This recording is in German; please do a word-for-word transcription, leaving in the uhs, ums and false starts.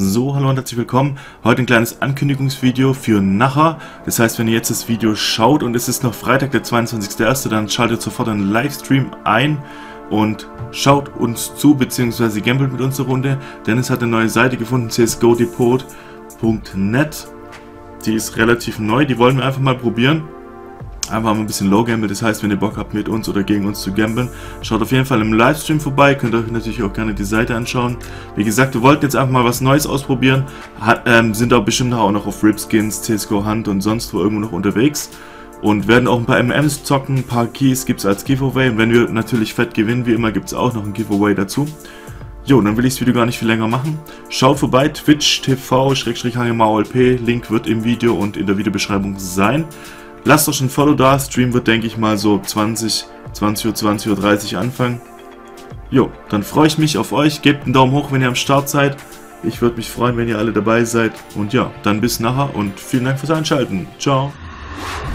So, hallo und herzlich willkommen. Heute ein kleines Ankündigungsvideo für nachher. Das heißt, wenn ihr jetzt das Video schaut und es ist noch Freitag, der zweiundzwanzigste erste, dann schaltet sofort einen Livestream ein und schaut uns zu, beziehungsweise gambelt mit uns eine Runde. Dennis hat eine neue Seite gefunden, c s g o depot punkt net. Die ist relativ neu, die wollen wir einfach mal probieren. Einfach mal ein bisschen Low Gamble, das heißt, wenn ihr Bock habt mit uns oder gegen uns zu gamblen, schaut auf jeden Fall im Livestream vorbei, könnt euch natürlich auch gerne die Seite anschauen. Wie gesagt, wir wollten jetzt einfach mal was Neues ausprobieren, Hat, ähm, sind auch bestimmt auch noch auf Ripskins, C S G O Hunt und sonst wo irgendwo noch unterwegs und werden auch ein paar M Ms zocken, ein paar Keys gibt es als Giveaway und wenn wir natürlich fett gewinnen, wie immer gibt es auch noch ein Giveaway dazu. Jo, dann will ich das Video gar nicht viel länger machen. Schaut vorbei, Twitch T V Schrägstrich H G M A O L P, Link wird im Video und in der Videobeschreibung sein. Lasst euch ein Follow da, Stream wird, denke ich mal, so zwanzig, zwanzig Uhr, zwanzig Uhr dreißig anfangen. Jo, dann freue ich mich auf euch, gebt einen Daumen hoch, wenn ihr am Start seid. Ich würde mich freuen, wenn ihr alle dabei seid. Und ja, dann bis nachher und vielen Dank fürs Einschalten. Ciao.